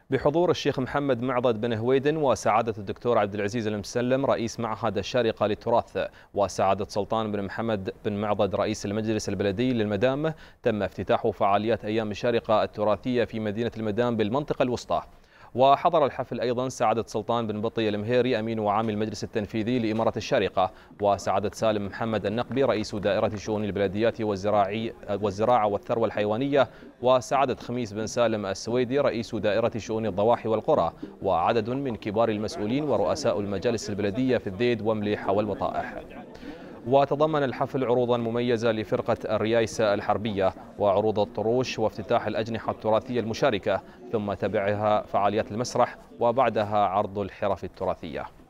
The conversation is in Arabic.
بحضور الشيخ محمد معضد بن هويدن وسعادة الدكتور عبد العزيز المسلم رئيس معهد الشارقة للتراث وسعادة سلطان بن محمد بن معضد رئيس المجلس البلدي للمدام، تم افتتاح فعاليات أيام الشارقة التراثية في مدينة المدام بالمنطقة الوسطى. وحضر الحفل أيضا سعادة سلطان بن بطي المهيري أمين وعام المجلس التنفيذي لإمارة الشارقة، وسعادة سالم محمد النقبي رئيس دائرة شؤون البلديات والزراعة والثروة الحيوانية، وسعادة خميس بن سالم السويدي رئيس دائرة شؤون الضواحي والقرى، وعدد من كبار المسؤولين ورؤساء المجالس البلدية في الذيد ومليح والوطائح. وتضمن الحفل عروضا مميزة لفرقة الريايسة الحربية وعروض الطروش وافتتاح الأجنحة التراثية المشاركة، ثم تبعها فعاليات المسرح وبعدها عرض الحرف التراثية.